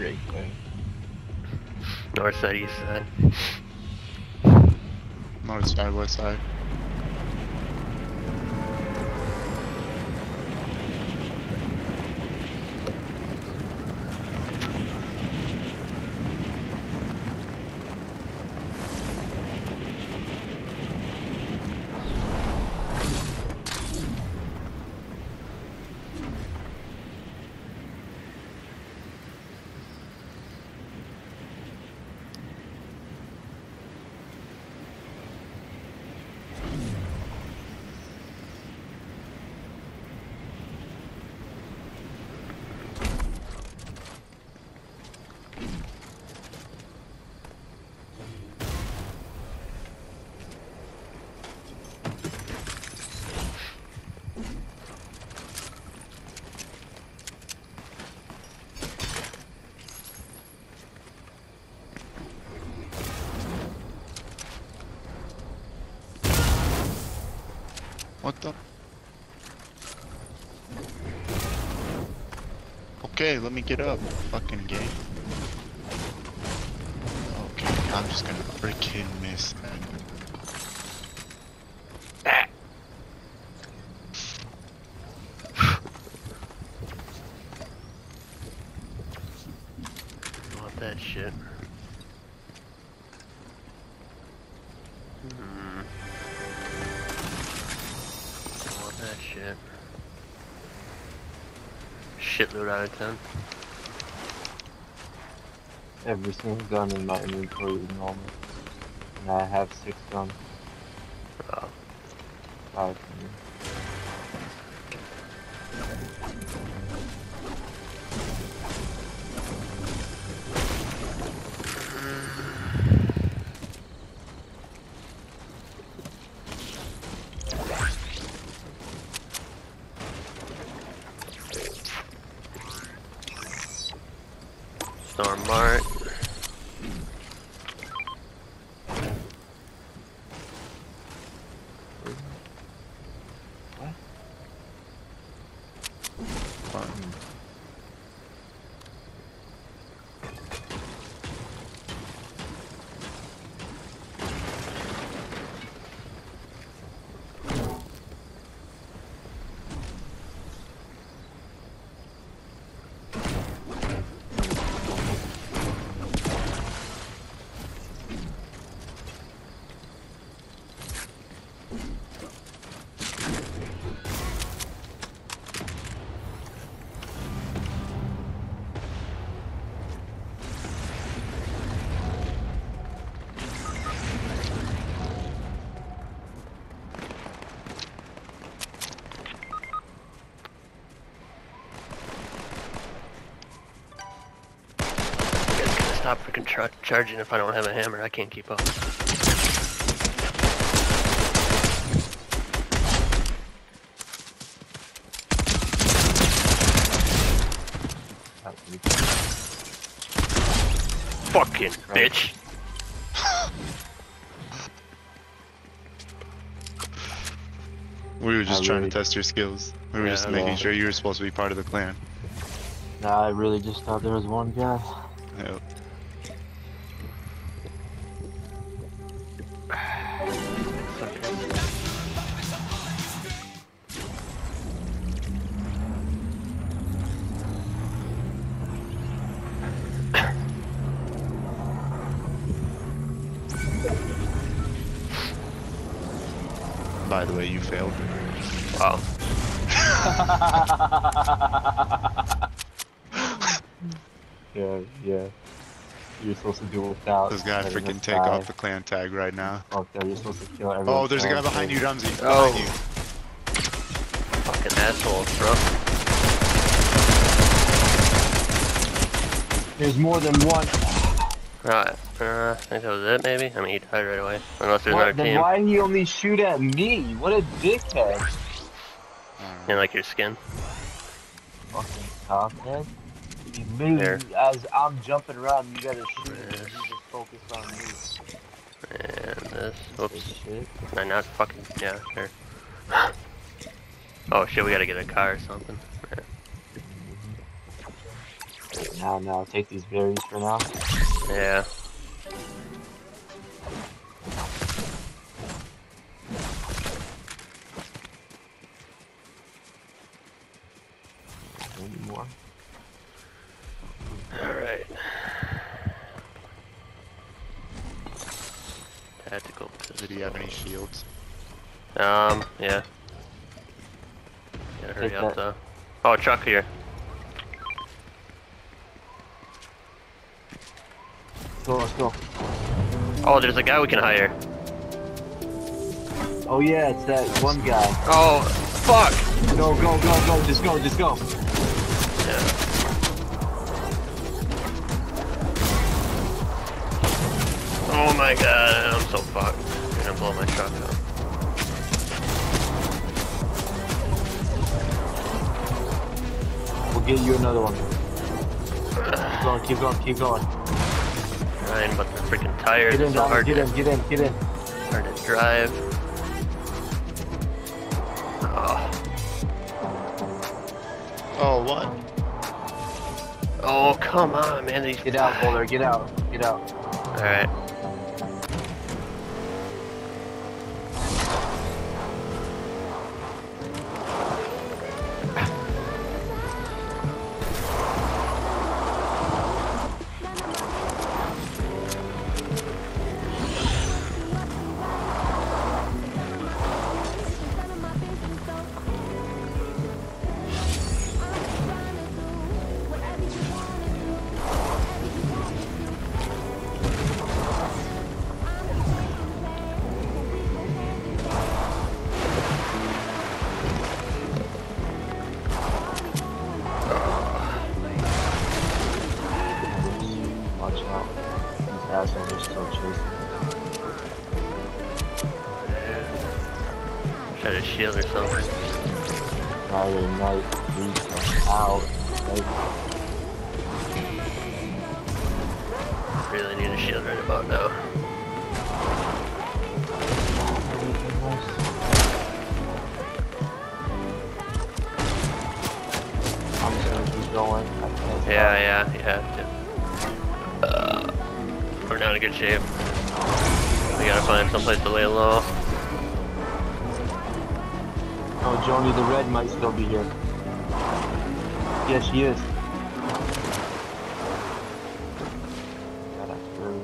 straight way. North side, east side. North side, west side. What the? Okay, let me get up. Fucking gay. Okay, I'm just gonna freaking miss that. Want that shit. Want that shit. Shitload out of 10. Every single gun in my inventory is normal. And I have 6 guns. Oh. 5 for me. Storm Mart. Stop freaking charging if I don't have a hammer. I can't keep up. Fucking bitch. We were just trying to test your skills. We were just making sure you were supposed to be part of the clan. Nah, I really just thought there was one guy. Yep. By the way, you failed. Wow. Yeah. You're supposed to do it without. This guy freaking take off the clan tag right now. Okay, you're supposed to kill everyone. Oh, there's a guy behind you, Rumsey. Oh. Behind you. Fucking assholes, bro. There's more than one. Right. I think that was it, maybe? I mean, he died right away. Unless there's another Then team. why did he only shoot at me? What a dickhead. You like your skin? Fucking top, man. You literally, as I'm jumping around, you gotta shoot me. You just focus on me. And this. Whoops. Shit. Can I not fucking. Yeah, sure. Oh shit, we gotta get a car or something. Yeah. Now, take these berries for now. Yeah. Maybe more. Alright. Tactical pistol. Did he have any shields? Yeah. Gotta hurry Take up that. though. Oh, truck here. Let's go. Oh, there's a guy we can hire. Oh yeah, it's that one guy. Oh, fuck! Go, just go. Yeah. Oh my god, I'm so fucked. I'm gonna blow my truck up. We'll get you another one. Keep going. Fine, but the freaking tires Get are in, so hard get to, in. hard to drive. Oh. Oh, what? Oh, come on, man. These Get out, Boulder, get out. Alright. Watch out. These assholes are still chasing. Try to shield or something. Friday night, freeze out. Really need a shield right about now. I'm just gonna keep going. Yeah, you have to. We're not in good shape. We gotta find someplace to lay low. Oh, Joni the Red might still be here. Yes, she is. God, that's rude.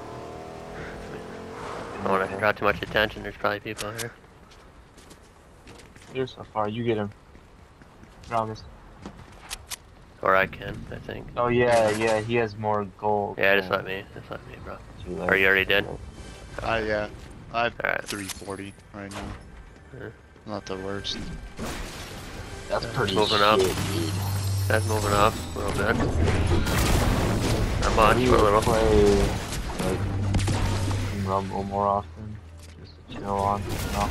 I don't wanna draw too much attention, there's probably people here. You're so far, you get him. Promise. Or I can, I think. Oh yeah, he has more gold. Yeah, just let me, bro. Too late. Are you already dead? Yeah. I have Alright. 340 right now. Yeah. Not the worst. That's pretty Moving up. shit, dude. That's moving up a little bit. Not much, We but a little. play like Rumble more often. Just to chill on. No.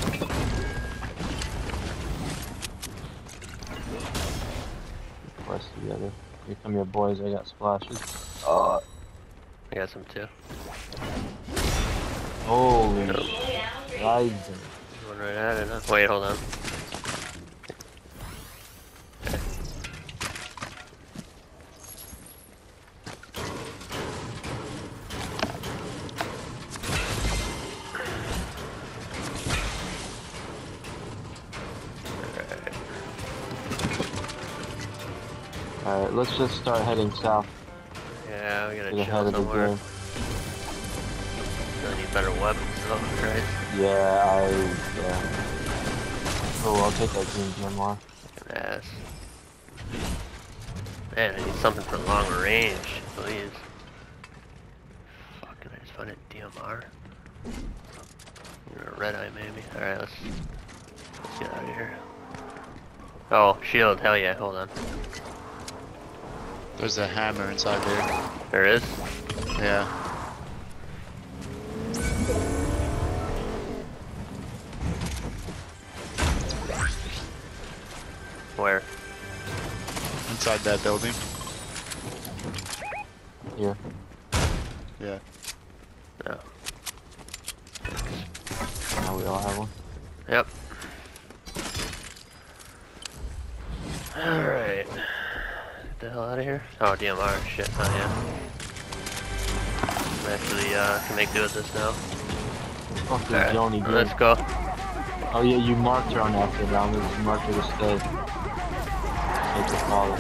Quest together. Here come your boys, I got splashes. I got some too. Holy Nope. shit. One right at it, huh? Wait, hold on. Alright, let's just start heading south. Yeah, we gotta To the chill head of the somewhere. game. Gonna need better weapons though, right? Yeah. Oh, I'll take that green GMR. Fucking ass. Man, I need something for long range, please. Fucking, I just find a DMR. Or a red eye maybe. Alright, let's get out of here. Oh, shield, hell yeah, hold on. There's a hammer inside there. There is? Yeah. Where? Inside that building. Here. Yeah. No. Now we all have one. Yep. Alright. Get the hell out of here. Oh, DMR. Shit. Oh, yeah. I actually can make do with this now. Fucking Alright, Joni good. let's go. Oh yeah, you marked her on that thing, Ramos. You marked her to stay. Make her follow.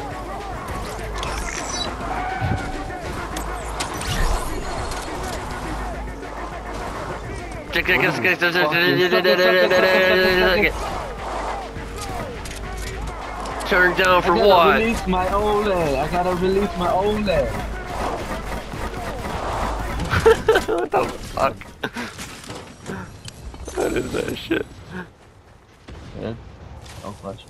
Turn down for I gotta what? release my old leg. I gotta release my old leg. What the fuck? What is that shit? Yeah, don't question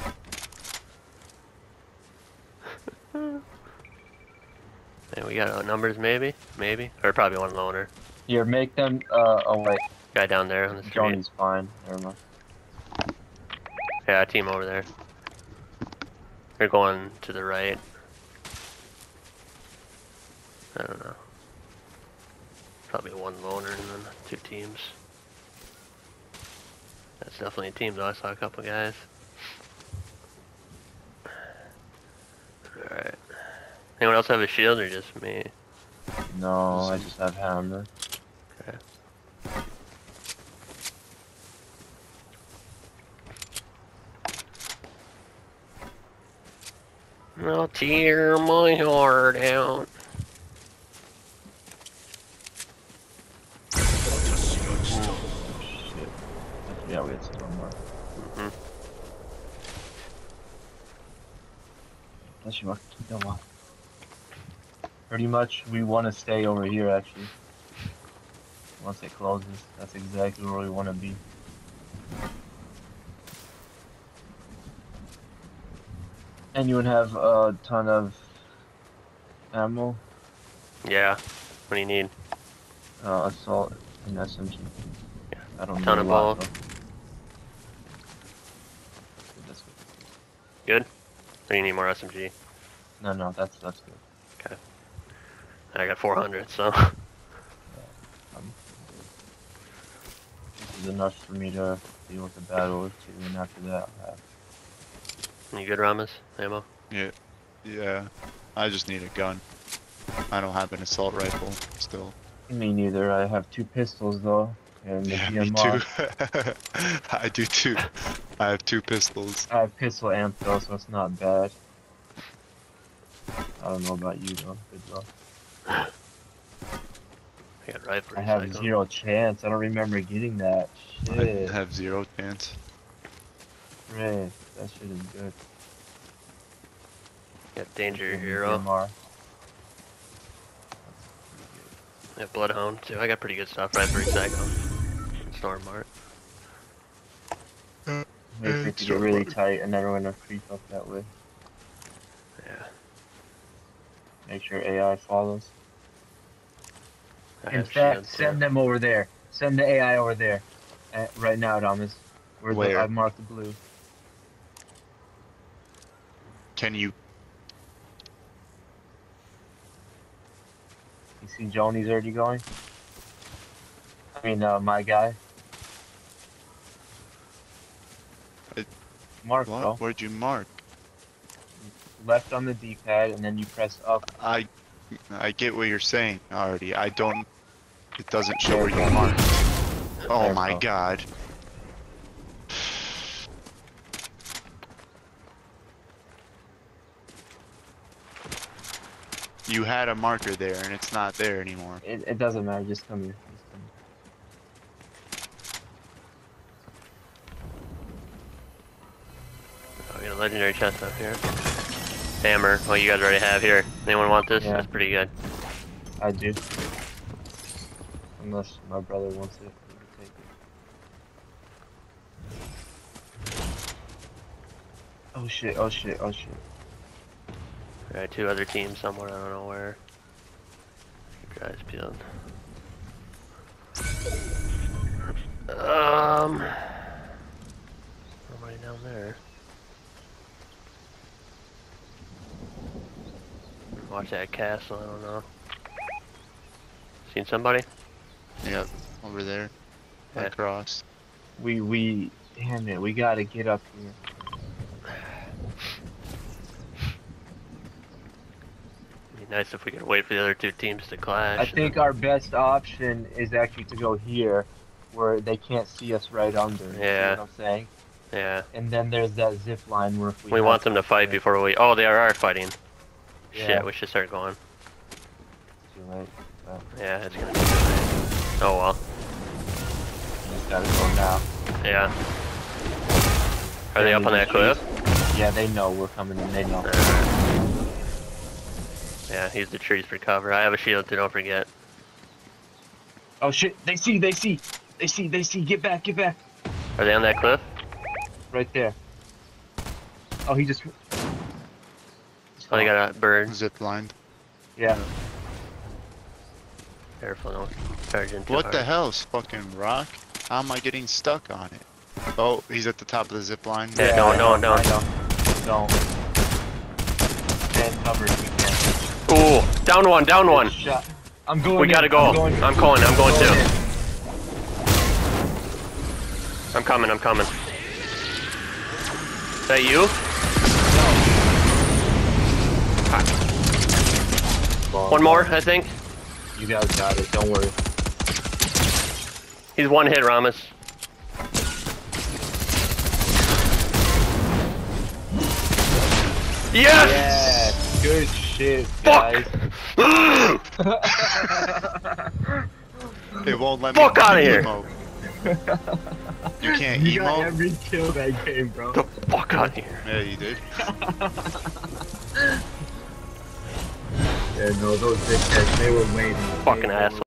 it. Hey, we got numbers maybe? Maybe? Or probably one loner. Here, make them, oh wait. Guy down there on the street. Joni's fine. Never mind. Yeah, team over there. They're going to the right. I don't know. Probably one loner and then 2 teams. That's definitely a team though, I saw a couple guys. Alright. Anyone else have a shield or just me? No, I just have hammer. Okay. I'll tear my heart out. Shit. Yeah, we had some more. Mhm. Unless you want to keep them on. Pretty much, we want to stay over here actually. Once it closes, that's exactly where we want to be. Anyone have a ton of ammo? Yeah. What do you need? Assault and SMG. Yeah, I don't ton know of a lot, both. though. That's good. Good? Or you need more SMG? No, that's good. Okay. I got 400, so. This is enough for me to deal with the battle with two, and after that I'll have. You good, Ramas? Ammo? Yeah. I just need a gun. I don't have an assault rifle still. Me neither. I have 2 pistols though, and the Yeah, me DMR. too. I do too. I have 2 pistols. I have pistol amp though, so it's not bad. I don't know about you though. Good luck. I got rifle I have recycle. 0 chance. I don't remember getting that. Shit. I have 0 chance. Ray, that shit is good. Got Danger And the Hero. DMR. I have Bloodhound too. I got pretty good stuff. Rifle recycle. Storm Mart. Wait for it to get really tight, and then we're gonna creep up that way. Yeah. Make sure AI follows. I In have fact, shields, send too. them over there. Send the AI over there. Right now, Thomas. Where? I marked the blue. Can you? You see Joni's already going? I mean, my guy. Mark, bro. What? Where'd you mark? Left on the D-pad, and then you press up. I get what you're saying already. I don't. It doesn't show where you marked. Oh There, my bro. god. You had a marker there and it's not there anymore. It doesn't matter. Just come here. Just come here. Oh, we got a legendary chest up here. Hammer. Well, you guys already have here. Anyone want this? Yeah. That's pretty good. I do. Unless my brother wants it. we can take it. Oh shit, oh shit, oh shit. Alright, 2 other teams somewhere. I don't know where. Guys peeled. Nobody down there. Watch that castle. I don't know. Seen somebody? Yep, over there. Yeah. Across. Damn it, we gotta get up here. nice if we could wait for the other two teams to clash. I think our best option is actually to go here, where they can't see us right under. You Yeah. see what I'm saying? Yeah. And then there's that zip line where if We want them to fight before we. Oh, they are fighting. Yeah. Shit, we should start going. Too late. But Yeah, it's gonna be too late. Oh well. we just gotta go now. Yeah. Are they up on that cliff? Yeah, they know we're coming in. They know. Yeah, use the trees for cover. I have a shield too, don't forget. Oh shit! They see! They see! They see! They see! Get back! Get back! Are they on that cliff? Right there. Oh, he just. Oh, they got a bird. Zip lined. Yeah. Careful, don't charge in too What hard. the hell is fucking rock? How am I getting stuck on it? Oh, he's at the top of the zip line. Yeah, don't. I know. Don't. Stand covered if you can. Ooh, down one, down one. Shot. I'm going. We gotta go. I'm going too. in. I'm coming. Is that you? One more, I think. You guys got it. Don't worry. He's one hit, Ramos. Yes! Yeah. Good shit, Fuck! guys. It won't let me. Fuck outta here. emote. You can't You got emote? every kill that game, bro. The fuck out of here. Yeah, you did. Yeah, no, those big guys, they were waiting. Fucking asshole.